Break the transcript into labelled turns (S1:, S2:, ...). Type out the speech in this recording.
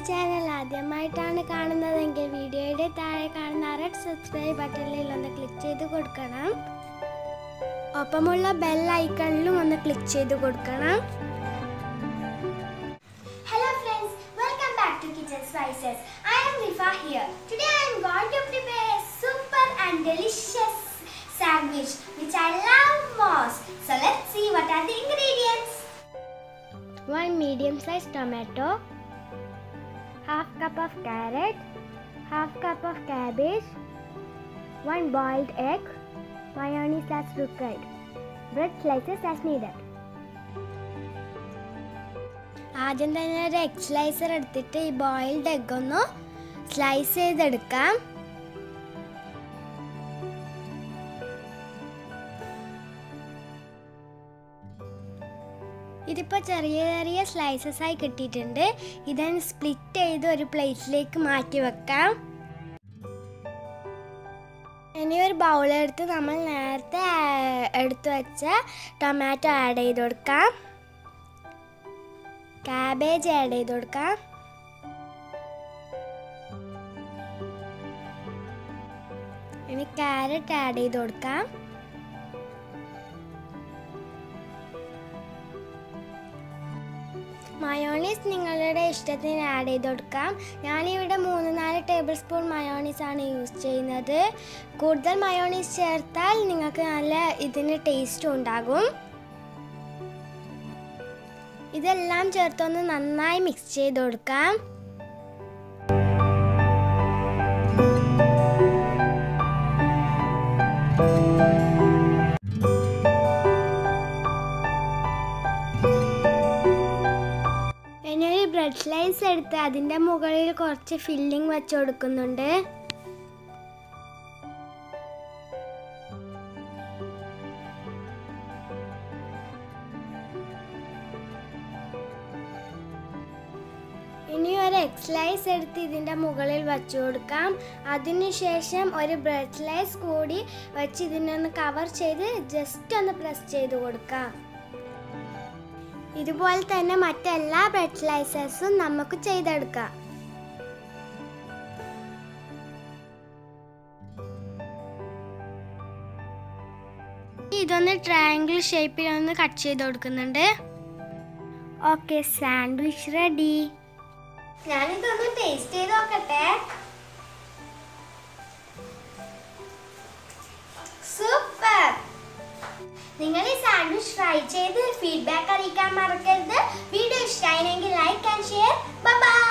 S1: Channel ആദ്യമായിട്ടാണ് കാണുന്നതെങ്കിൽ വീഡിയോയുടെ താഴെ കാണുന്ന റെഡ് സബ്സ്ക്രൈബ് ബട്ടണിൽ ഒന്ന് ക്ലിക്ക് ചെയ്ത് കൊടുക്കണം. ഒപ്പമുള്ള ബെൽ ഐക്കണിലും ഒന്ന് ക്ലിക്ക് ചെയ്ത് കൊടുക്കണം.
S2: Hello friends, welcome back to Kitchen Spices. I am Rifa here. Today I am going to prepare a super and delicious sandwich which I love most. So let's see what are the ingredients.
S1: 1 medium-sized tomato, half cup of carrot, half cup of cabbage, 1 boiled egg, mayonnaise as required, bread slices as needed. ആദ്യം തന്നെ ഒരു egg slicer എടുത്തിട്ട് ഈ boiled egg ഒന്ന് slice ചെയ്തെടുക്കാം. ഇതിപ്പോൾ ചെറിയ ചെറിയ സ്ലൈസസ് ആയി കിട്ടിയിട്ടുണ്ട്. ഇതൊന്ന് സ്പ്ലിറ്റ് ചെയ്ത് ഒരു പ്ലേറ്റിലേക്ക് മാറ്റി വെക്കാം. ഇനി ഒരു ബൗളെടുത്ത് നമ്മൾ നേരത്തെ എടുത്തു വെച്ച ടൊമാറ്റോ ആഡ് ചെയ്ത് കൊടുക്കാം. കാബേജ് ആഡ് ചെയ്ത് കൊടുക്കാം. ഇനി ക്യാരറ്റ് ആഡ് ചെയ്ത് കൊടുക്കാം. മയോണീസ് നിങ്ങളുടെ ഇഷ്ടത്തിന് ആഡ് ചെയ്ത് കൊടുക്കാം. ഞാനിവിടെ 3-4 ടേബിൾ സ്പൂൺ മയോണീസ് ആണ് യൂസ് ചെയ്യുന്നത്. കൂടുതൽ മയോണീസ് ചേർത്താൽ നിങ്ങൾക്ക് നല്ല ഇതിന് ടേസ്റ്റും ഉണ്ടാകും. ഇതെല്ലാം ചേർത്തൊന്ന് നന്നായി മിക്സ് ചെയ്ത് കൊടുക്കാം. ഇനി ഒരു ബ്രെഡ് സ്ലൈസ് എടുത്ത് അതിൻ്റെ മുകളിൽ കുറച്ച് ഫില്ലിംഗ് വെച്ച് കൊടുക്കുന്നുണ്ട്. ഇനി ഒരു എഗ് സ്ലൈസ് എടുത്ത് ഇതിൻ്റെ മുകളിൽ വെച്ച് കൊടുക്കാം. അതിനുശേഷം ഒരു ബ്രെഡ് സ്ലൈസ് കൂടി വെച്ച് ഇതിനൊന്ന് കവർ ചെയ്ത് ജസ്റ്റ് ഒന്ന് പ്രസ് ചെയ്ത് കൊടുക്കാം. ഇതുപോലെ തന്നെ മറ്റെല്ലാ ബ്രെഡ് സ്ലൈസസും നമുക്ക് ചെയ്തെടുക്കാം. ഇതൊന്ന് ട്രയാങ്കിൾ ഷേപ്പിൽ ഒന്ന് കട്ട് ചെയ്ത് കൊടുക്കുന്നുണ്ട്. Okay, sandwich ready.
S2: ഞാനിതൊന്ന് ടേസ്റ്റ് ചെയ്ത് നോക്കട്ടെ. സൂപ്പർ! നിങ്ങൾ ഈ സാൻഡ്വിച്ച് ട്രൈ ചെയ്ത് ഫീഡ്ബാക്ക് അറിയിക്കാൻ മറക്കരുത്. വീഡിയോ ഇഷ്ടമായെങ്കിൽ like and share. Bye by.